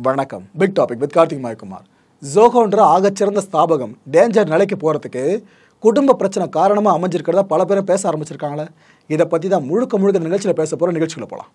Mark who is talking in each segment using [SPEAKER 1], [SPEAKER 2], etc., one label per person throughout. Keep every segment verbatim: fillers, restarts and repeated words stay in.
[SPEAKER 1] வணக்கம். Big topic with Karthik Mayakumar. ஜோஹோன்ற ஆகச்சிறந்த ஸ்தாபகம் டேஞ்சர் நிலைக்கு போகிறதுக்கு குடும்ப பிரச்சனை காரணமாக அமைஞ்சிருக்கிறதா பல பேரும் பேச ஆரம்பிச்சிருக்காங்களே. இதை பற்றி தான் முழுக்க முழுக்க நிகழ்ச்சியில் பேச போகிற நிகழ்ச்சிகளை போகலாம்.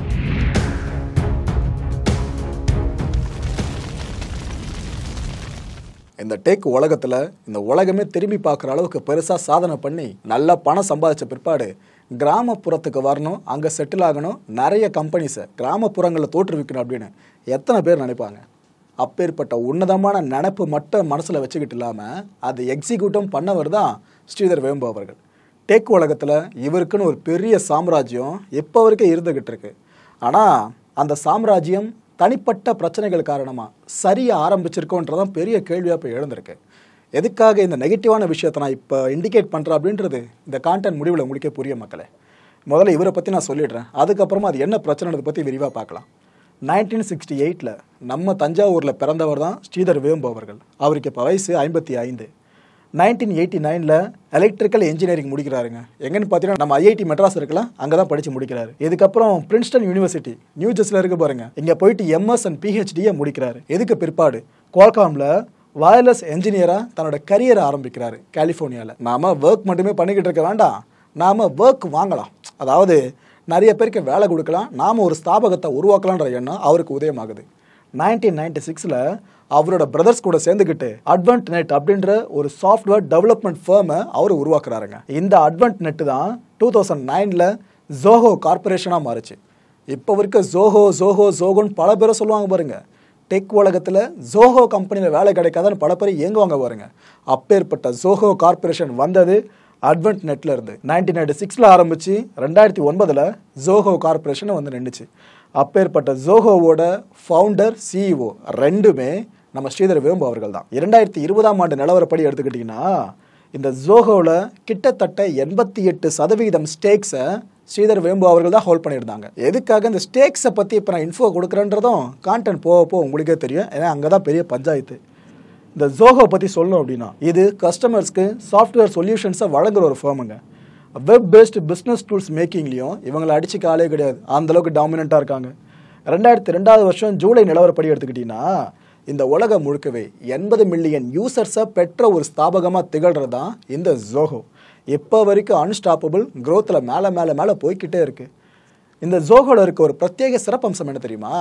[SPEAKER 1] இந்த டெக் உலகத்தில் இந்த உலகமே திரும்பி பார்க்குற அளவுக்கு பெருசாக சாதனை பண்ணி நல்லா பணம் சம்பாதிச்ச பிற்பாடு கிராமப்புறத்துக்கு வரணும், அங்கே செட்டில் ஆகணும், நிறைய கம்பெனிஸை கிராமப்புறங்களில் தோற்றுவிக்கணும் அப்படின்னு எத்தனை பேர் நினைப்பாங்க. அப்பேற்பட்ட உன்னதமான நினைப்பு மட்டும் மனசில் வச்சுக்கிட்டு இல்லாமல் அது எக்ஸிக்யூட்டும் பண்ணவர் தான் ஸ்ரீதர் வேம்பு அவர்கள். டெக் உலகத்தில் இவருக்குன்னு ஒரு பெரிய சாம்ராஜ்யம் இப்போ வரைக்கும் இருந்துக்கிட்டு இருக்கு. ஆனால் அந்த சாம்ராஜ்யம் தனிப்பட்ட பிரச்சனைகள் காரணமாக சரியாக ஆரம்பிச்சிருக்கோன்றதான் பெரிய கேள்வியாக இப்போ எழுந்திருக்கு. எதுக்காக இந்த நெகட்டிவான விஷயத்தை நான் இப்போ இண்டிகேட் பண்ணுறேன் அப்படின்றது இந்த கான்டென்ட் முடிவில் உங்களுக்கே புரிய மக்களே. முதல்ல இவரை பற்றி நான் சொல்லிடுறேன், அதுக்கப்புறமா அது என்ன பிரச்சனைன்றதை பற்றி விரிவாக பார்க்கலாம். நைன்டீன் சிக்ஸ்டி எயிட்டில் நம்ம தஞ்சாவூரில் பிறந்தவர் தான் ஸ்ரீதர் வேம்பு அவர்கள். அவருக்கு இப்போ வயசு ஐம்பத்தி ஐந்து. நைன்டீன் எயிட்டி நைனில் எலக்ட்ரிக்கல் இன்ஜினியரிங் முடிக்கிறாருங்க. எங்கன்னு பார்த்தீங்கன்னா நம்ம ஐஐடி மெட்ராஸ் இருக்கலாம், அங்கே தான் படித்து முடிக்கிறாரு. இதுக்கப்புறம் பிரின்ஸ்டன் யூனிவர்சிட்டி நியூ ஜெர்சியில் இருக்க பாருங்க, இங்கே போயிட்டு எம்எஸ் அண்ட் பிஹெச்டியை முடிக்கிறாரு. இதுக்கு பிற்பாடு குவால்காமில் வயர்லெஸ் என்ஜினியராக தன்னோட கரியரை ஆரம்பிக்கிறாரு கலிஃபோர்னியாவில். நாம் ஒர்க் மட்டுமே பண்ணிக்கிட்டு இருக்க வேண்டாம், நாம் ஒர்க் வாங்கலாம், அதாவது நிறைய பேருக்கு வேலை கொடுக்கலாம், நாம் ஒரு ஸ்தாபகத்தை உருவாக்கலான்ற எண்ணம் அவருக்கு உதயமாகுது. நைன்டீன் நைன்டி சிக்ஸில் அவரோட பிரதர்ஸ் கூட சேர்ந்துக்கிட்டு அட்வென்ட் நெட் அப்படின்ற ஒரு சாஃப்ட்வேர் டெவலப்மெண்ட் ஃபேர்மை அவர் உருவாக்குறாருங்க. இந்த அட்வென்ட் நெட்டு தான் டூ தௌசண்ட் நைனில் ஜோஹோ கார்பரேஷனாக மாறுச்சு. இப்போ வரைக்கும் ஜோஹோ ஜோஹோ ஜோஹோன்னு பல பேரை சொல்லுவாங்க பாருங்க. டெக் உலகத்தில் ஜோஹோ கம்பெனியில் வேலை கிடைக்காதான்னு பல பேர் இயங்குவாங்க பாருங்க. அப்பேற்பட்ட ஜோஹோ கார்பரேஷன் வந்தது அட்வென்ட் நெட்டில் இருந்து. நைன்டீன் நைன்டி சிக்ஸில் ஆரம்பித்து ரெண்டாயிரத்தி ஒன்பதில் ஜோஹோ கார்பரேஷனை வந்து நின்றுச்சு. அப்பேற்பட்ட ஜோஹோவோட ஃபவுண்டர் சிஇஓ ரெண்டுமே நம்ம ஸ்ரீதர் வேம்பு அவர்கள் தான். இரண்டாயிரத்தி இருபதாம் ஆண்டு நிலவரப்படி எடுத்துக்கிட்டிங்கன்னா இந்த ஜோஹோவில் கிட்டத்தட்ட எண்பத்தி எட்டு சதவீதம் ஸ்டேக்ஸை ஸ்ரீதர் வேம்பு அவர்கள் தான் ஹோல்ட் பண்ணியிருந்தாங்க. எதுக்காக இந்த ஸ்டேக்ஸை பற்றி இப்போ நான் இன்ஃபோ கொடுக்குறேன்றதும் கான்டென்ட் போக போக உங்களுக்கே தெரியும், ஏன்னா அங்கே தான் பெரிய பஞ்சாயத்து. இந்த ஜோஹோ பற்றி சொல்லணும் அப்படின்னா இது கஸ்டமர்ஸ்க்கு சாஃப்ட்வேர் சொல்யூஷன்ஸை வழங்குற ஒரு ஃபேமுங்க. வெப் பேஸ்டு பிஸ்னஸ் டூல்ஸ் மேக்கிங்லேயும் இவங்களை அடிச்சுக்க ஆளே கிடையாது, அந்தளவுக்கு டாமினண்ட்டாக இருக்காங்க. ரெண்டாயிரத்தி ரெண்டாவது வருஷம் ஜூலை நிலவரப்படி எடுத்துக்கிட்டிங்கன்னா இந்த உலகம் முழுக்கவே எண்பது மில்லியன் யூசர்ஸை பெற்ற ஒரு ஸ்தாபகமாக திகழ்கிறது தான் இந்த ஜோஹோ. இப்போ வரைக்கும் அன்ஸ்டாப்பபிள் க்ரோத்தில் மேலே மேலே மேலே போய்கிட்டே இருக்குது. இந்த ஜோஹோவில் இருக்க ஒரு பிரத்யேக சிறப்பம்சம் என்ன தெரியுமா?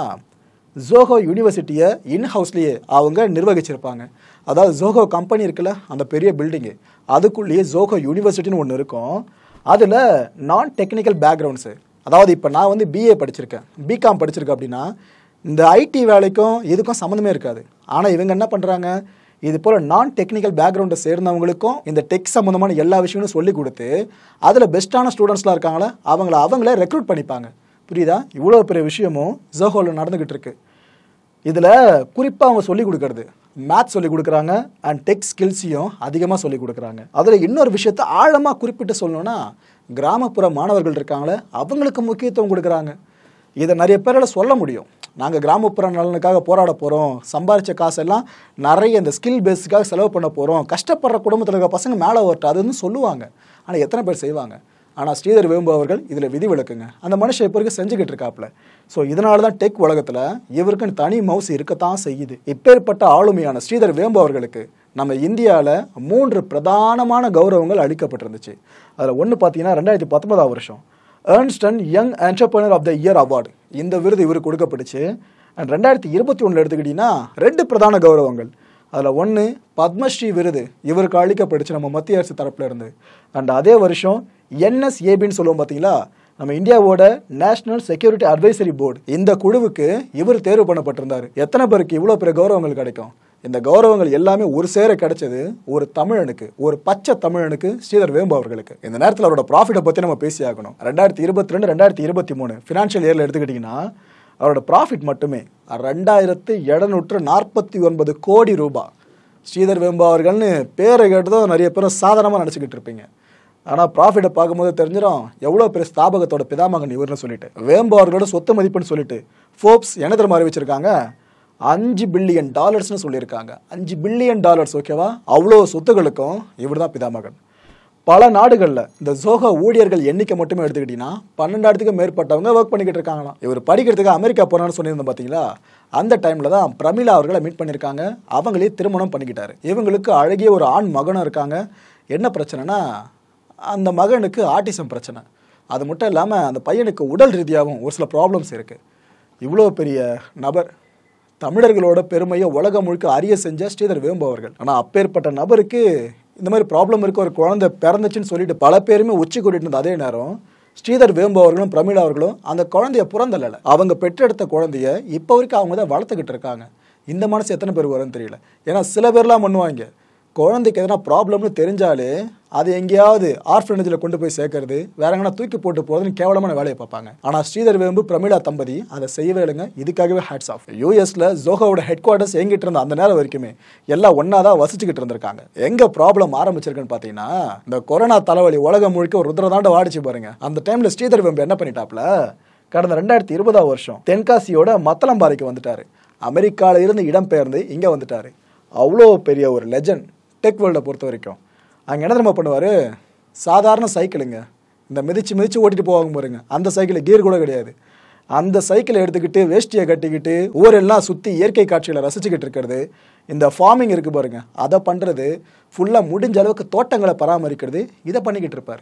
[SPEAKER 1] ஜோஹோ யூனிவர்சிட்டியை இன்ஹவுஸ்லேயே அவங்க நிர்வகிச்சிருப்பாங்க. அதாவது ஜோஹோ கம்பெனி இருக்குல்ல, அந்த பெரிய பில்டிங்கு, அதுக்குள்ளேயே ஜோஹோ யூனிவர்சிட்டின்னு ஒன்று இருக்கும். அதில் நான் டெக்னிக்கல் பேக்ரவுண்ட்ஸு, அதாவது இப்போ நான் வந்து பிஏ படிச்சிருக்கேன், பிகாம் படிச்சிருக்கேன் அப்படின்னா இந்த ஐடி வேலைக்கும் இதுக்கும் சம்மந்தமே இருக்காது. ஆனால் இவங்க என்ன பண்ணுறாங்க, இது போல் நான் டெக்னிக்கல் பேக்ரவுண்டை சேர்ந்தவங்களுக்கும் இந்த டெக் சம்மந்தமான எல்லா விஷயங்களும் சொல்லி கொடுத்து அதில் பெஸ்ட்டான ஸ்டூடெண்ட்ஸ்லாம் இருக்காங்களே அவங்கள அவங்களே ரெக்ரூட் பண்ணிப்பாங்க. புரியுதா? இவ்வளோ பெரிய விஷயமும் ஜோஹோவில் நடந்துக்கிட்டு இருக்கு. இதில் குறிப்பாக அவங்க சொல்லிக் கொடுக்கறது மேத்ஸ் சொல்லிக் கொடுக்குறாங்க அண்ட் டெக் ஸ்கில்ஸையும் அதிகமாக சொல்லிக் கொடுக்குறாங்க. அதில் இன்னொரு விஷயத்தை ஆழமாக குறிப்பிட்டு சொல்லணும்னா கிராமப்புற மாணவர்கள் இருக்காங்களே அவங்களுக்கு முக்கியத்துவம் கொடுக்குறாங்க. இதை நிறைய பேரால் சொல்ல முடியும், நாங்கள் கிராமப்புற நலனுக்காக போராட போகிறோம், சம்பாதிச்ச காசெல்லாம் நிறைய இந்த ஸ்கில் பேஸுக்காக செலவு பண்ண போகிறோம், கஷ்டப்படுற குடும்பத்தில் இருக்கிற பசங்க மேலே வரட்டும் அதுன்னு சொல்லுவாங்க. ஆனால் எத்தனை பேர் செய்வாங்க? ஆனால் ஸ்ரீதர் வேம்பு அவர்கள் இதில் விதி விலக்குங்க. அந்த மனுஷன் இப்போ வரைக்கும் செஞ்சுக்கிட்டு இருக்காப்புல. ஸோ இதனால தான் டெக் உலகத்தில் இவருக்குன்னு தனி மவுஸ் இருக்கத்தான் செய்யுது. இப்பேற்பட்ட ஆளுமையான ஸ்ரீதர் வேம்பு அவர்களுக்கு நம்ம இந்தியாவில் மூன்று பிரதானமான கௌரவங்கள் அளிக்கப்பட்டிருந்துச்சு. அதில் ஒன்று பார்த்தீங்கன்னா ரெண்டாயிரத்தி பத்தொன்பதாம் வருஷம் Ernst and Young entrepreneur of the year award, இந்த விருது இவருக்கு கொடுக்கப்பட்டுச்சு. அண்ட் ரெண்டாயிரத்தி இருபத்தி ஒன்றில் எடுத்துக்கிட்டிங்கன்னா ரெண்டு பிரதான கௌரவங்கள். அதில் ஒன்று பத்மஸ்ரீ விருது இவருக்கு அளிக்கப்பட்டுச்சு நம்ம மத்திய அரசு தரப்பில் இருந்து. அண்ட் அதே வருஷம் என்எஸ்ஏபின்னு சொல்லுவோம் பார்த்தீங்களா, நம்ம இந்தியாவோட நேஷனல் செக்யூரிட்டி அட்வைசரி போர்டு, இந்த குழுவுக்கு இவர் தேர்வு பண்ணப்பட்டிருந்தார். எத்தனை பேருக்கு இவ்வளோ பெரிய கௌரவங்கள் கிடைக்கும்? இந்த கௌரவங்கள் எல்லாமே ஒரு சேர கிடைச்சது ஒரு தமிழனுக்கு, ஒரு பச்சை தமிழனுக்கு, ஸ்ரீதர் வேம்பு அவர்களுக்கு. இந்த நேரத்தில் அவரோட ப்ராஃபிட்டை பற்றி நம்ம பேசி ஆகணும். ரெண்டாயிரத்தி இருபத்தி ரெண்டு ரெண்டாயிரத்தி இருபத்தி மூணு ஃபினான்ஷியல் இயரில் எடுத்துக்கிட்டிங்கன்னா அவரோட ப்ராஃபிட் மட்டுமே ரெண்டாயிரத்து எழுநூற்று நாற்பத்தி ஒன்பது கோடி ரூபாய். ஸ்ரீதர் வேம்பு அவர்கள்னு பேரை கேட்டுதான் நிறைய பேரும் சாதாரணமாக நினச்சிக்கிட்டு இருப்பீங்க. ஆனால் ப்ராஃபிட்டை பார்க்கும்போது தெரிஞ்சிடும் எவ்வளோ பெரிய ஸ்தாபகத்தோட பிதாமகன் இவர்னு சொல்லிட்டு. வேம்பு அவர்களோட சொத்து மதிப்புன்னு சொல்லிட்டு ஃபோர்ப்ஸ் என்ன தெரியுமா அறிவிச்சிருக்காங்க? அஞ்சு பில்லியன் டாலர்ஸ்னு சொல்லியிருக்காங்க. அஞ்சு பில்லியன் டாலர்ஸ், ஓகேவா? அவ்வளோ சொத்துகளுக்கும் இவர் தான் பிதாமகன். பல நாடுகளில் இந்த ஜோஹோ ஊழியர்கள் எண்ணிக்கை மட்டுமே எடுத்துக்கிட்டீங்கன்னா பன்னெண்டாயிரத்துக்கு மேற்பட்டவங்க ஒர்க் பண்ணிக்கிட்டு இருக்காங்களாம். இவர் படிக்கிறதுக்கு அமெரிக்கா போனான்னு சொல்லியிருந்தோம் பார்த்தீங்களா, அந்த டைமில் தான் பிரமிளா அவர்களை மீட் பண்ணியிருக்காங்க. அவங்களே திருமணம் பண்ணிக்கிட்டாரு. இவங்களுக்கு அழகிய ஒரு ஆண் மகனும் இருக்காங்க. என்ன பிரச்சனைனா, அந்த மகனுக்கு ஆட்டிசம் பிரச்சனை. அது மட்டும் இல்லாமல் அந்த பையனுக்கு உடல் ரீதியாகவும் ஒரு சில ப்ராப்ளம்ஸ் இருக்குது. இவ்வளோ பெரிய நபர், தமிழர்களோட பெருமையை உலகம் முழுக்க அறிய செஞ்ச ஸ்ரீதர் வேம்பு அவர்கள். ஆனால் அப்பேற்பட்ட நபருக்கு இந்த மாதிரி ப்ராப்ளம் இருக்க ஒரு குழந்தை பிறந்துச்சுன்னு சொல்லிட்டு பல பேருமே உச்சி கூட்டிட்டு இருந்த அதே நேரம் ஸ்ரீதர் வேம்பு அவர்களும் பிரமிளா அவர்களும் அந்த குழந்தைய புறந்தல்ல, அவங்க பெற்றெடுத்த குழந்தைய இப்போ வரைக்கும் அவங்க தான் வளர்த்துக்கிட்டு இருக்காங்க. இந்த மனசு எத்தனை பேர் வரும்னு தெரியல. ஏன்னா சில பேர்லாம் பண்ணுவாங்க, குழந்தைக்கு எதனா ப்ராப்ளம்னு தெரிஞ்சாலே அது எங்கேயாவது ஆர்ஃபனேஜில் கொண்டு போய் சேர்க்கறது, வேற எங்கன்னா தூக்கி போட்டு போகிறதுன்னு கேவலமான வேலையை பார்ப்பாங்க. ஆனால் ஸ்ரீதர் வேம்பு பிரமிளா தம்பதி அதை செய்யவே இல்லைங்க. இதுக்காகவே ஹேட்ஸ் ஆஃப். யூஎஸ்ல ஜோஹோவோட ஹெட் குவார்ட்டர்ஸ் எங்கிட்டு இருந்த அந்த நேரம் வரைக்குமே எல்லாம் ஒன்றா தான் வசிச்சுக்கிட்டு இருந்திருக்காங்க. எங்கே ப்ராப்ளம் ஆரம்பிச்சிருக்குன்னு பார்த்தீங்கன்னா, இந்த கொரோனா தலைவலி உலகம் முழுக்க ஒரு ருத்ரதாண்ட வாடிச்சு பாருங்க. அந்த டைமில் ஸ்ரீதர் வேம்பு என்ன பண்ணிட்டாப்ல, கடந்த ரெண்டாயிரத்தி இருபதாம் வருஷம் தென்காசியோட மத்தளம்பாறைக்கு வந்துட்டாரு. அமெரிக்காவில் இருந்து இடம்பெயர்ந்து இங்கே வந்துட்டாரு. அவ்வளோ பெரிய ஒரு லெஜண்ட் டெக் வேர்ல்டை பொறுத்த வரைக்கும். அங்கே என்ன தெரியுமா பண்ணுவார், சாதாரண சைக்கிளுங்க, இந்த மிதிச்சு மிதிச்சு ஓட்டிட்டு போவாங்க பாருங்க, அந்த சைக்கிள் கீர் கூட கிடையாது. அந்த சைக்கிளை எடுத்துக்கிட்டு வேஷ்டியை கட்டிக்கிட்டு ஊரெல்லாம் சுற்றி இயற்கை காட்சிகளை ரசிச்சுக்கிட்டு இருக்கிறது, இந்த ஃபார்மிங் இருக்குது பாருங்க, அதை பண்ணுறது, ஃபுல்லாக முடிஞ்ச அளவுக்கு தோட்டங்களை பராமரிக்கிறது, இதை பண்ணிக்கிட்டு இருப்பார்.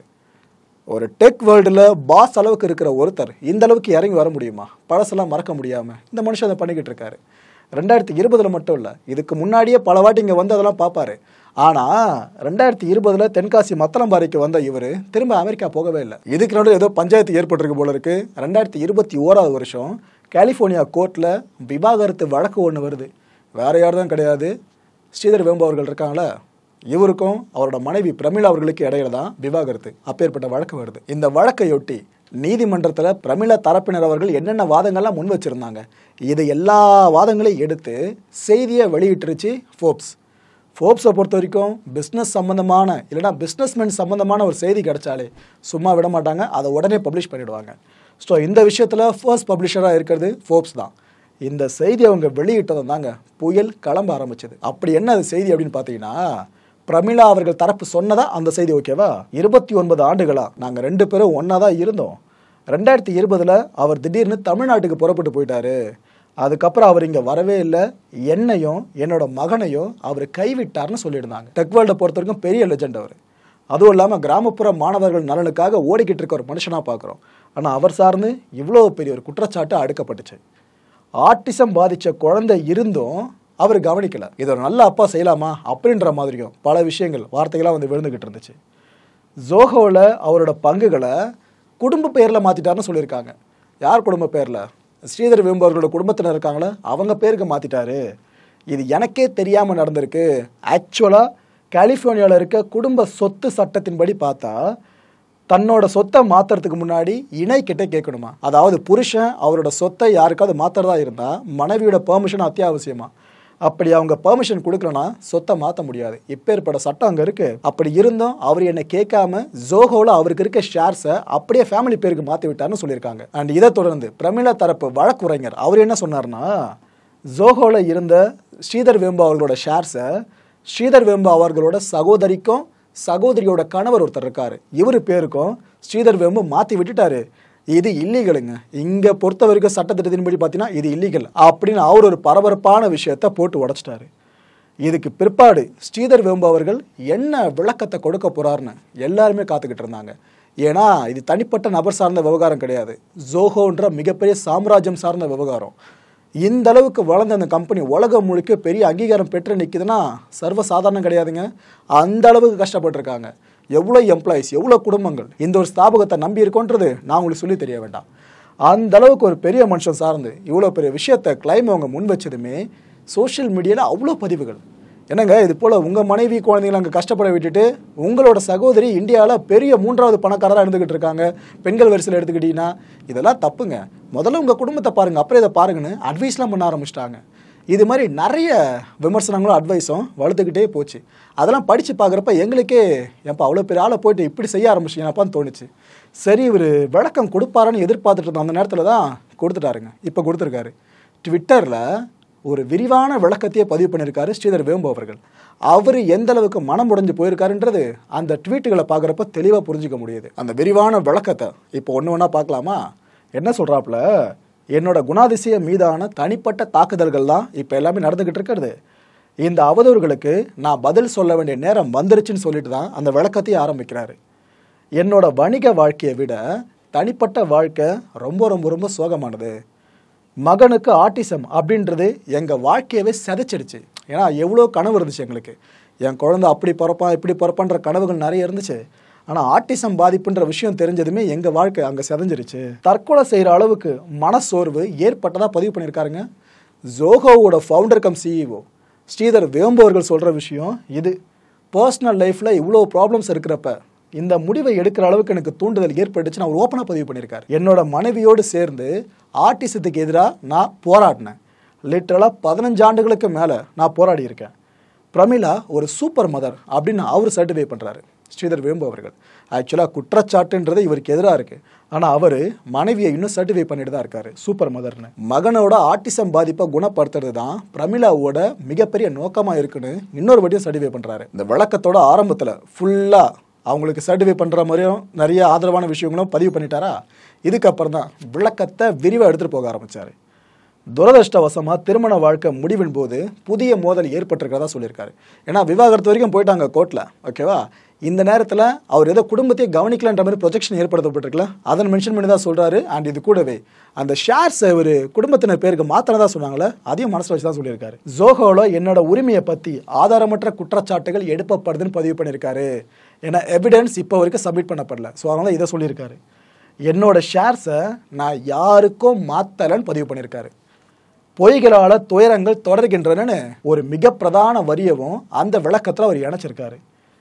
[SPEAKER 1] ஒரு டெக் வேர்ல்டில் பாஸ் அளவுக்கு இருக்கிற ஒருத்தர் இந்த அளவுக்கு இறங்கி வர முடியுமா? பழசெல்லாம் மறக்க முடியாமல் இந்த மனுஷன் அதை பண்ணிக்கிட்டு இருக்காரு. ரெண்டாயிரத்தி இருபதில் மட்டும் இல்லை, இதுக்கு முன்னாடியே பல வாட்டி இங்கே வந்து அதெல்லாம் பார்ப்பாரு. ஆனால் ரெண்டாயிரத்தி இருபதில் தென்காசி மத்தளம்பாறைக்கு வந்த இவர் திரும்ப அமெரிக்கா போகவே இல்லை. இதுக்கு நடுவில் ஏதோ பஞ்சாயத்து ஏற்பட்டிருக்கு போல இருக்கு. ரெண்டாயிரத்தி இருபத்தி ஓராவது வருஷம் கலிஃபோர்னியா கோர்ட்டில் விவாகரத்து வழக்கு ஒன்று வருது. வேற யார் தான் கிடையாது, ஸ்ரீதர் வேம்பு அவர்கள் இருக்காங்களே, இவருக்கும் அவரோட மனைவி பிரமிளா அவர்களுக்கு இடையில தான் விவாகரத்து அப்பேற்பட்ட வழக்கு வருது. இந்த வழக்கையொட்டி நீதிமன்றத்தில் பிரமிளா தரப்பினர் அவர்கள் என்னென்ன வாதங்கள்லாம் முன் வச்சிருந்தாங்க, இது எல்லா வாதங்களையும் எடுத்து செய்தியை வெளியிட்டுருச்சு ஃபோர்ப்ஸ். ஃபோர்ப்ஸை பொறுத்த வரைக்கும் பிஸ்னஸ் சம்மந்தமான இல்லைனா பிஸ்னஸ்மேன் சம்மந்தமான ஒரு செய்தி கிடைச்சாலே சும்மா விட மாட்டாங்க, அதை உடனே பப்ளிஷ் பண்ணிவிடுவாங்க. ஸோ இந்த விஷயத்தில் ஃபர்ஸ்ட் பப்ளிஷராக இருக்கிறது ஃபோர்ப்ஸ் தான். இந்த செய்தி அவங்க வெளியிட்டதும் தாங்க புயல் கிளம்ப ஆரம்பிச்சது. அப்படி என்ன அது செய்தி அப்படின்னு பார்த்தீங்கன்னா, பிரமிளா அவர்கள் தரப்பு சொன்னதா அந்த செய்தி, ஓகேவா? இருபத்தி ஒன்பது ஆண்டுகளா நாங்கள் ரெண்டு பேரும் ஒன்றா தான் இருந்தோம். ரெண்டாயிரத்தி இருபதில் அவர் திடீர்னு தமிழ்நாட்டுக்கு புறப்பட்டு போயிட்டாரு. அதுக்கப்புறம் அவர் இங்கே வரவே இல்லை. என்னையும் என்னோட மகனையும் அவர் கைவிட்டார்னு சொல்லியிருந்தாங்க. டெக் வேர்ல்டை பொறுத்த வரைக்கும் பெரிய லெஜெண்ட் அவர். அதுவும் இல்லாமல் கிராமப்புற மாணவர்கள் நலனுக்காக ஓடிக்கிட்டு இருக்க ஒரு மனுஷனாக பார்க்குறோம். ஆனால் அவர் சார்ந்து இவ்வளோ பெரிய ஒரு குற்றச்சாட்டு அடுக்கப்பட்டுச்சு. ஆட்டிசம் பாதித்த குழந்தை இருந்தும் அவர் கவனிக்கலை. இது ஒரு நல்ல அப்பா செய்யலாமா அப்படின்ற மாதிரியும் பல விஷயங்கள் வார்த்தைகளாக வந்து விழுந்துக்கிட்டு இருந்துச்சு. ஜோஹோவில் அவரோட பங்குகளை குடும்ப பெயரில் மாற்றிட்டாருன்னு சொல்லியிருக்காங்க. யார் குடும்ப பெயரில்? ஸ்ரீதர் வேம்பு அவர்களோட குடும்பத்தினர் இருக்காங்களே அவங்க பேருக்கு மாற்றிட்டாரு. இது எனக்கே தெரியாமல் நடந்திருக்கு. ஆக்சுவலாக கலிஃபோர்னியாவில் இருக்க குடும்ப சொத்து சட்டத்தின்படி பார்த்தா தன்னோட சொத்தை மாற்றுறதுக்கு முன்னாடி இணை கிட்ட கேட்கணுமா? அதாவது புருஷன் அவரோட சொத்தை யாருக்காவது மாற்றுறதா இருந்தால் மனைவியோட பெர்மிஷன் அத்தியாவசியமா. அப்படி அவங்க பெர்மிஷன் கொடுக்கலன்னா சொத்தை மாற்ற முடியாது. இப்பேற்பட்ட சட்டம் அங்கே இருக்குது. அப்படி இருந்தும் அவர் என்னை கேட்காம ஜோஹோவில் அவருக்கு இருக்க ஷேர்ஸை அப்படியே ஃபேமிலி பேருக்கு மாற்றி விட்டார்னு சொல்லியிருக்காங்க. அண்ட் இதை தொடர்ந்து பிரமிளா தரப்பு வழக்குரைஞர் அவர் என்ன சொன்னார்னா, ஜோஹோவில் இருந்த ஸ்ரீதர் வேம்பு அவர்களோட ஷேர்ஸை ஸ்ரீதர் வேம்பு அவர்களோட சகோதரிக்கும் சகோதரியோட கணவர் ஒருத்தர் இருக்காரு, இவர் பேருக்கும் ஸ்ரீதர் வேம்பு மாற்றி விட்டுட்டாரு. இது இல்லீகலுங்க. இங்கே பொறுத்த வரைக்கும் சட்டத்திட்டத்தின்படி பார்த்தீங்கன்னா இது இல்லீகல் அப்படின்னு அவர் ஒரு பரபரப்பான விஷயத்தை போட்டு உடைச்சிட்டாரு. இதுக்கு பிற்பாடு ஸ்ரீதர் வேம்பு அவர்கள் என்ன விளக்கத்தை கொடுக்க போறாருன்னு எல்லாருமே காத்துக்கிட்டு இருந்தாங்க. ஏன்னா இது தனிப்பட்ட நபர் சார்ந்த விவகாரம் கிடையாது, ஜோஹோன்ற மிகப்பெரிய சாம்ராஜ்யம் சார்ந்த விவகாரம். இந்த அளவுக்கு வளர்ந்த அந்த கம்பெனி உலகம் முழுக்க பெரிய அங்கீகாரம் பெற்று நிற்குதுன்னா சர்வசாதாரணம் கிடையாதுங்க. அந்த அளவுக்கு கஷ்டப்பட்டுருக்காங்க. எவ்வளோ எம்ப்ளாயிஸ், எவ்வளோ குடும்பங்கள் இந்த ஒரு ஸ்தாபகத்தை நம்பி இருக்கோன்றது நான் உங்களுக்கு சொல்லி தெரிய வேண்டாம். அந்த அளவுக்கு ஒரு பெரிய மனுஷன் சார்ந்து இவ்வளோ பெரிய விஷயத்தை கிளைம் அவங்க முன் வச்சதுமே சோஷியல் மீடியாவில் அவ்வளோ பதிவுகள். என்னங்க இது போல் உங்கள் மனைவி குழந்தைங்களை அங்கே கஷ்டப்பட விட்டுட்டு உங்களோட சகோதரி இந்தியாவில் பெரிய மூன்றாவது பணக்காரராக இருந்துக்கிட்டு இருக்காங்க பெண்கள் வரிசையில் எடுத்துக்கிட்டீங்கன்னா இதெல்லாம் தப்புங்க. முதல்ல உங்கள் குடும்பத்தை பாருங்கள், அப்புறம் இதை பாருங்கன்னு அட்வைஸ்லாம் பண்ண ஆரம்பிச்சிட்டாங்க. இது மாதிரி நிறைய விமர்சனங்களும் அட்வைஸும் வளர்த்துக்கிட்டே போச்சு. அதெல்லாம் படித்து பார்க்குறப்ப எங்களுக்கே எப்போ அவ்வளோ பெரிய ஆளை போயிட்டு இப்படி செய்ய ஆரம்பிச்சிங்கன்னாப்பான்னு தோணுச்சு. சரி இவர் விளக்கம் கொடுப்பாரான்னு எதிர்பார்த்துட்டு இருந்தோம். அந்த நேரத்தில் தான் கொடுத்துட்டாருங்க. இப்போ கொடுத்துருக்காரு. ட்விட்டரில் ஒரு விரிவான விளக்கத்தையே பதிவு பண்ணியிருக்காரு ஸ்ரீதர் வேம்பு அவர்கள். அவர் எந்த அளவுக்கு மனம் உடைஞ்சு போயிருக்காருன்றது அந்த ட்வீட்டுகளை பார்க்குறப்ப தெளிவாக புரிஞ்சிக்க முடியுது. அந்த விரிவான விளக்கத்தை இப்போ ஒன்று ஒன்றா பார்க்கலாமா? என்ன சொல்கிறாப்புல, என்னோட குணாதிசய மீதான தனிப்பட்ட தாக்குதல்கள் தான் இப்போ எல்லாமே நடந்துக்கிட்டு இருக்கிறது. இந்த அவதூறுகளுக்கு நான் பதில் சொல்ல வேண்டிய நேரம் வந்துருச்சுன்னு சொல்லிட்டு தான் அந்த விளக்கத்தையே ஆரம்பிக்கிறாரு. என்னோட வணிக வாழ்க்கையை விட தனிப்பட்ட வாழ்க்கை ரொம்ப ரொம்ப ரொம்ப சோகமானது. மகனுக்கு ஆட்டிசம் அப்படின்றது எங்கள் வாழ்க்கையவே செதைச்சிடுச்சு. ஏன்னா எவ்வளோ கனவு இருந்துச்சு எங்களுக்கு. என் குழந்தை அப்படி பிறப்பான் இப்படி பிறப்பான்ற கனவுகள் நிறைய இருந்துச்சு. ஆனால் ஆட்டிசம் பாதிப்புன்ற விஷயம் தெரிஞ்சதுமே எங்கள் வாழ்க்கை அங்கே செதஞ்சிருச்சு. தற்கொலை செய்கிற அளவுக்கு மனசோர்வு ஏற்பட்டதாக பதிவு பண்ணியிருக்காருங்க ஜோஹோவோட founder cum CEO Sridhar Vembu அவர்கள் சொல்கிற விஷயம் இது. பர்சனல் லைஃப்பில் இவ்வளோ ப்ராப்ளம்ஸ் இருக்கிறப்ப இந்த முடிவை எடுக்கிற அளவுக்கு எனக்கு தூண்டுதல் ஏற்பட்டுச்சு. நான் ஒரு ஓப்பனாக பதிவு பண்ணியிருக்காரு. என்னோட மனைவியோடு சேர்ந்து ஆட்டிசத்துக்கு எதிராக நான் போராடினேன். லிட்டரலாக பதினஞ்சு ஆண்டுகளுக்கு மேலே நான் போராடி இருக்கேன். பிரமிளா ஒரு சூப்பர் மதர் அப்படின்னு அவர் சர்டிஃபை பண்ணுறாரு ஸ்ரீதர் வேம்பு அவர்கள். ஆக்சுவலாக குற்றச்சாட்டுன்றது இவருக்கு எதிராக இருக்குது. ஆனால் அவர் மனைவியை இன்னும் சர்டிஃபை பண்ணிட்டு தான் இருக்காரு சூப்பர் மதர்னு. மகனோட ஆட்டிசம் பாதிப்பை குணப்படுத்துறது தான் பிரமிளாவோட மிகப்பெரிய நோக்கமாக இருக்குன்னு இன்னொரு வாட்டியும் சர்டிஃபை பண்ணுறாரு. இந்த விளக்கத்தோட ஆரம்பத்தில் ஃபுல்லாக அவங்களுக்கு சர்டிஃபை பண்ணுற மாதிரியும் நிறைய ஆதரவான விஷயங்களும் பதிவு பண்ணிட்டாரா. இதுக்கப்புறம் தான் விளக்கத்தை விரிவாக எடுத்துகிட்டு போக ஆரம்பித்தார். துரதிருஷ்டவசமாக திருமண வாழ்க்கை முடிவின் போது புதிய மோதல் ஏற்பட்டிருக்கிறதா சொல்லியிருக்காரு. ஏன்னா விவாகரத்து வரைக்கும் போயிட்டாங்க கோர்ட்டில், ஓகேவா. இந்த நேரத்தில் அவர் ஏதோ குடும்பத்தையே கவனிக்கலான்ற மாதிரி ப்ரொஜெக்ஷன் ஏற்படுத்தப்பட்டிருக்கல, அதன் மென்ஷன் பண்ணி தான் சொல்கிறாரு. அண்ட் இது கூடவே அந்த ஷேர்ஸ் ஒரு குடும்பத்தினர் பேருக்கு மாத்திரதான் சொன்னாங்களே, அதையும் மனசில் வச்சு தான் சொல்லியிருக்காரு. ஜோஹோவில் என்னோட உரிமையை பற்றி ஆதாரமற்ற குற்றச்சாட்டுகள் எடுக்கப்படுதுன்னு பதிவு பண்ணியிருக்காரு. ஏன்னா எவிடன்ஸ் இப்போ வரைக்கும் சப்மிட் பண்ணப்படல. ஸோ அதனால் இதை சொல்லியிருக்காரு. என்னோட ஷேர்ஸை நான் யாருக்கும் மாற்றலைன்னு பதிவு பண்ணியிருக்காரு. பொய்களால் துயரங்கள் தொடர்கின்றனன்னு ஒரு மிக பிரதான வரியவும் அந்த விளக்கத்தில் அவர் இணைச்சிருக்காரு.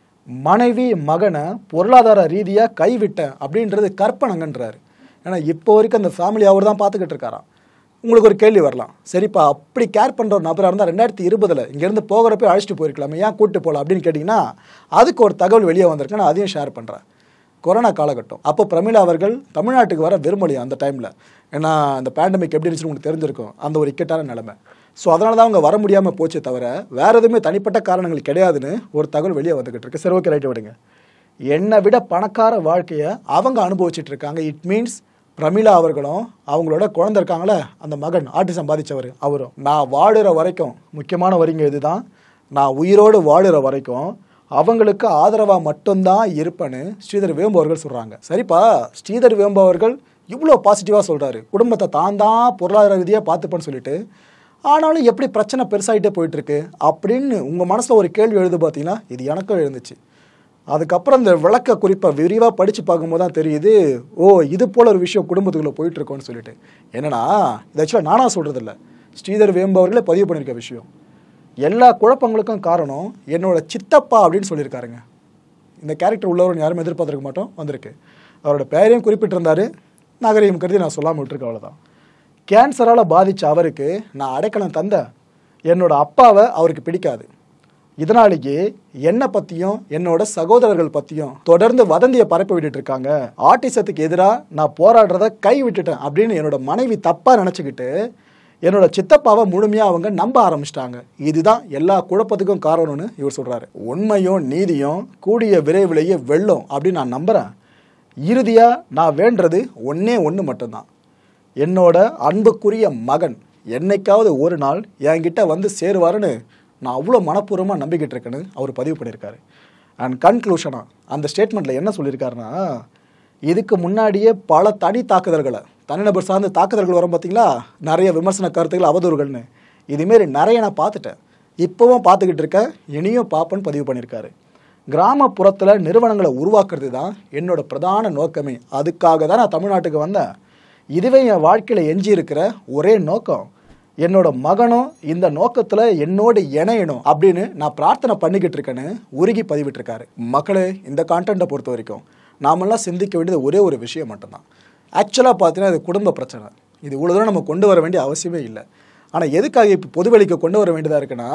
[SPEAKER 1] மனைவி மகனை பொருளாதார ரீதியாக கைவிட்டேன் அப்படின்றது கற்பனைங்கன்றாரு. ஏன்னா இப்போ வரைக்கும் அந்த ஃபேமிலி அவர் தான் பார்த்துக்கிட்டு இருக்காராம். உங்களுக்கு ஒரு கேள்வி வரலாம், சரிப்பா அப்படி கேர் பண்ணுற ஒரு நபராக இருந்தால் ரெண்டாயிரத்தி இருபதில் இங்கேருந்து போகிறப்ப அழைச்சிட்டு போயிருக்கலாமே, ஏன் கூப்பிட்டு போகலாம் அப்படின்னு கேட்டிங்கன்னா அதுக்கு ஒரு தகவல் வெளியே வந்திருக்கு. நான் அதையும் ஷேர் பண்ணுறேன். கொரோனா காலகட்டம் அப்போ பிரமிளா அவர்கள் தமிழ்நாட்டுக்கு வர விரும்பலையா அந்த டைமில். ஏன்னா அந்த பேண்டமிக் எப்படி இருந்துச்சுன்னு உங்களுக்கு தெரிஞ்சிருக்கும், அந்த ஒரு இக்கட்டான நிலைமை. ஸோ அதனால தான் அவங்க வர முடியாமல் போச்சே தவிர வேறு எதுவுமே தனிப்பட்ட காரணங்கள் கிடையாதுன்னு ஒரு தகவல் வெளியே வந்துக்கிட்டு இருக்கு. சரி, ஓகே, ரைட்டு விடுங்க. என்னை விட பணக்கார வாழ்க்கையை அவங்க அனுபவிச்சுட்டு இருக்காங்க. இட் மீன்ஸ் பிரமிளா அவர்களும் அவங்களோட குழந்தை இருக்காங்களே அந்த மகன் ஆட்டிசம் பாதித்தவர் அவரும். நான் வாழுற வரைக்கும் முக்கியமான வரிங்க இதுதான், நான் உயிரோடு வாழுற வரைக்கும் அவங்களுக்கு ஆதரவாக மட்டும்தான் இருப்பேன்னு ஸ்ரீதர் வேம்பு அவர்கள் சொல்கிறாங்க. சரிப்பா, ஸ்ரீதர் வேம்பு அவர்கள் இவ்வளோ பாசிட்டிவாக சொல்கிறாரு, குடும்பத்தை தான் தான் பொருளாதார ரீதியாக பார்த்துப்பேன்னு சொல்லிட்டு, ஆனாலும் எப்படி பிரச்சனை பெருசாகிட்டே போயிட்டுருக்கு அப்படின்னு உங்கள் மனசில் ஒரு கேள்வி எழுது பார்த்தீங்கன்னா இது எனக்கும் எழுந்துச்சு. அதுக்கப்புறம் இந்த விளக்க குறிப்பை விரிவாக படித்து பார்க்கும்போது தான் தெரியுது, ஓ இது போல் ஒரு விஷயம் குடும்பத்துக்குள்ளே போயிட்டுருக்கோன்னு சொல்லிட்டு. என்னன்னா இது ஆக்சுவலாக நானாக சொல்கிறதில்ல, ஸ்ரீதர் வேம்பு அவர்களே பதிவு பண்ணியிருக்க விஷயம். எல்லா குழப்பங்களுக்கும் காரணம் என்னோட சித்தப்பா அப்படின்னு சொல்லியிருக்காருங்க. இந்த கேரக்டர் உள்ளவரும் யாரும் எதிர்பார்த்துருக்க மாட்டோம், வந்திருக்கு. அவரோட பேரையும் குறிப்பிட்டிருந்தார், நகரையும் கருதி நான் சொல்லாமல் விட்டுருக்கேன், அவ்வளோதான். கேன்சரால் பாதித்த அவருக்கு நான் அடைக்கலம் தந்தேன். என்னோட அப்பாவை அவருக்கு பிடிக்காது. இதனாலேயே என்னை பற்றியும் என்னோட சகோதரர்கள் பற்றியும் தொடர்ந்து வதந்தியை பரப்பி விட்டுட்டு இருக்காங்க. ஆட்டிசத்துக்கு எதிராக நான் போராடுறத கை விட்டுட்டேன் அப்படின்னு என்னோட மனைவி தப்பாக நினச்சிக்கிட்டு என்னோட சித்தப்பாவை முழுமையாக அவங்க நம்ப ஆரம்பிச்சிட்டாங்க. இதுதான் எல்லா குழப்பத்துக்கும் காரணம்னு இவர் சொல்கிறாரு. உண்மையும் நீதியும் கூடிய விரைவிலேயே வெல்லும் அப்படின்னு நான் நம்புகிறேன். இறுதியாக நான் வேண்டது ஒன்றே ஒன்று மட்டும்தான், என்னோட அன்புக்குரிய மகன் என்னைக்காவது ஒரு நாள் என்கிட்ட வந்து சேருவாருன்னு நான் அவ்வளோ மனப்பூர்வமாக நம்பிக்கிட்டு இருக்கேன்னு அவர் பதிவு பண்ணியிருக்காரு. அண்ட் கன்க்ளூஷனாக அந்த ஸ்டேட்மெண்ட்டில் என்ன சொல்லியிருக்காருன்னா, இதுக்கு முன்னாடியே பல தனி தாக்குதல்களை, தனிநபர் சார்ந்த தாக்குதல்கள் வரும் பார்த்தீங்களா, நிறைய விமர்சன கருத்துக்கள் அவதூறுகள்னு, இதுமாரி நிறைய நான் பார்த்துட்டேன், இப்போவும் பார்த்துக்கிட்டு இருக்கேன், இனியும் பார்ப்பேன்னு பதிவு பண்ணியிருக்காரு. கிராமப்புறத்தில் நிறுவனங்களை உருவாக்குறது தான் என்னோட பிரதான நோக்கமே. அதுக்காக தான் நான் தமிழ்நாட்டுக்கு வந்தேன். இதுவே என் வாழ்க்கையில் எஞ்சி இருக்கிற ஒரே நோக்கம். என்னோட மகனும் இந்த நோக்கத்தில் என்னோடு இணையணும் அப்படின்னு நான் பிரார்த்தனை பண்ணிக்கிட்டு இருக்கேன்னு உருகி பதிவிட்டிருக்காரு. மக்களே, இந்த கான்டென்ட்டை பொறுத்த வரைக்கும் நாமெல்லாம் சிந்திக்க வேண்டியது ஒரே ஒரு விஷயம் மட்டும்தான். ஆக்சுவலாக பார்த்தீங்கன்னா இது குடும்ப பிரச்சனை. இது இவ்வளோ தூரம் நம்ம கொண்டு வர வேண்டிய அவசியமே இல்லை. ஆனால் எதுக்காக இப்போ பொதுவெளிக்கு கொண்டு வர வேண்டியதாக இருக்குன்னா,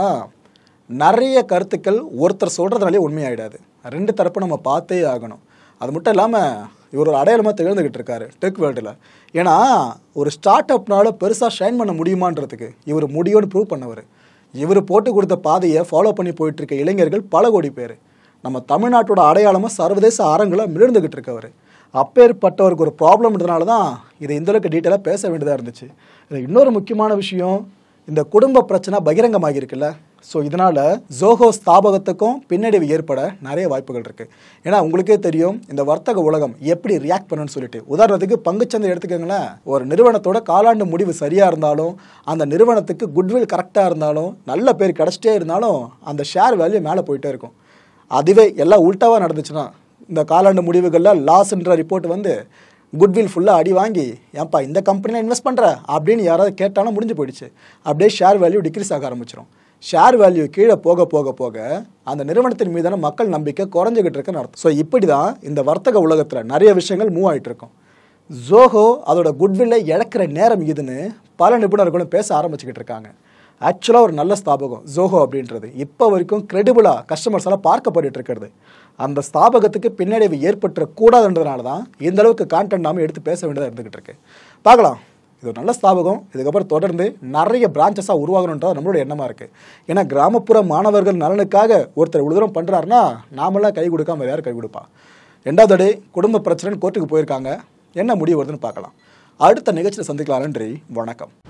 [SPEAKER 1] நிறைய கருத்துக்கள் ஒருத்தர் சொல்கிறதுனாலே உண்மையாயிடாது. ரெண்டு தரப்பு நம்ம பார்த்தே ஆகணும். அது மட்டும் இல்லாமல் இவர் ஒரு அடையாளமாக திகழ்ந்துக்கிட்டு இருக்காரு டெக் வேர்ல்டில். ஏன்னா ஒரு ஸ்டார்ட் அப்னால பெருசாக ஷைன் பண்ண முடியுமான்றதுக்கு இவர் முடியும்னு ப்ரூவ் பண்ணவர். இவர் போட்டு கொடுத்த பாதையை ஃபாலோ பண்ணி போயிட்டு இருக்க இளைஞர்கள் பல கோடி பேர். நம்ம தமிழ்நாட்டோட அடையாளமாக சர்வதேச அரங்கில் மிளர்ந்துக்கிட்டு இருக்கவர். அப்பேற்பட்டவருக்கு ஒரு ப்ராப்ளம்ன்றதுனால தான் இதை இந்தளவுக்கு டீட்டெயிலாக பேச வேண்டியதாக இருந்துச்சு. இது இன்னொரு முக்கியமான விஷயம், இந்த குடும்ப பிரச்சனை பகிரங்கமாக இருக்குல்ல. ஸோ இதனால் ஜோஹோ ஸ்தாபகத்துக்கும் பின்னடைவு ஏற்பட நிறைய வாய்ப்புகள் இருக்குது. ஏன்னா உங்களுக்கே தெரியும் இந்த வர்த்தக உலகம் எப்படி ரியாக்ட் பண்ணணும்னு சொல்லிட்டு. உதாரணத்துக்கு பங்குச்சந்தை எடுத்துக்கோங்களேன். ஒரு நிறுவனத்தோட காலாண்டு முடிவு சரியாக இருந்தாலும், அந்த நிறுவனத்துக்கு குட்வில் கரெக்டாக இருந்தாலும், நல்ல பேர் கிடச்சிட்டே இருந்தாலும் அந்த ஷேர் வேல்யூ மேலே போயிட்டே இருக்கும். அதுவே எல்லாம் உல்ட்டாவாக நடந்துச்சுன்னா, இந்த காலாண்டு முடிவுகளில் லாஸ்ன்ற ரிப்போர்ட் வந்து குட்வில் ஃபுல்லாக அடி வாங்கி ஏன்ப்பா இந்த கம்பெனியில் இன்வெஸ்ட் பண்ணுற அப்படின்னு யாராவது கேட்டாலும் முடிஞ்சு போயிடுச்சு. அப்படியே ஷேர் வேல்யூ டிக்ரீஸ் ஆக ஆரம்பிச்சிடும். ஷேர் வேல்யூ கீழே போக போக போக அந்த நிறுவனத்தின் மீதான மக்கள் நம்பிக்கை குறைஞ்சிக்கிட்டு இருக்குன்னு அர்த்தம். ஸோ இப்படி தான் இந்த வர்த்தக உலகத்தில் நிறைய விஷயங்கள் மூவ் ஆகிட்டு இருக்கும். ஜோஹோ அதோட குட்வில்லை இழக்கிற நேரம் இதுன்னு பல நிபுணர்களும் பேச ஆரம்பிச்சுக்கிட்டு இருக்காங்க. ஆக்சுவலாக ஒரு நல்ல ஸ்தாபகம் ஜோஹோ அப்படின்றது இப்போ வரைக்கும் கிரெடிபிளாக கஸ்டமர்ஸ் எல்லாம் பார்க்கப்பட்டு இருக்கிறது. அந்த ஸ்தாபகத்துக்கு பின்னடைவு ஏற்பட்டுறக்கூடாதுன்றதுனால தான் இந்த அளவுக்கு கான்டென்ட் நாம எடுத்து பேச வேண்டியதாக இருந்துகிட்டு இருக்கு. பார்க்கலாம், இது ஒரு நல்ல ஸ்தாபகம். இதுக்கப்புறம் தொடர்ந்து நிறைய பிரான்ச்சஸாக உருவாகணுன்றது நம்மளோட எண்ணமாக இருக்குது. ஏன்னா கிராமப்புற மாணவர்கள் நலனுக்காக ஒருத்தர் உதவிரம் பண்ணுறாருன்னா நாமெல்லாம் கை கொடுக்காம யார் கை கொடுப்பா. ரெண்டாவது அடி குடும்ப பிரச்சனைன்னு கோர்ட்டுக்கு போயிருக்காங்க. என்ன முடிவு வருதுன்னு பார்க்கலாம். அடுத்த நிகழ்ச்சியில் சந்திக்கலாம். நன்றி, வணக்கம்.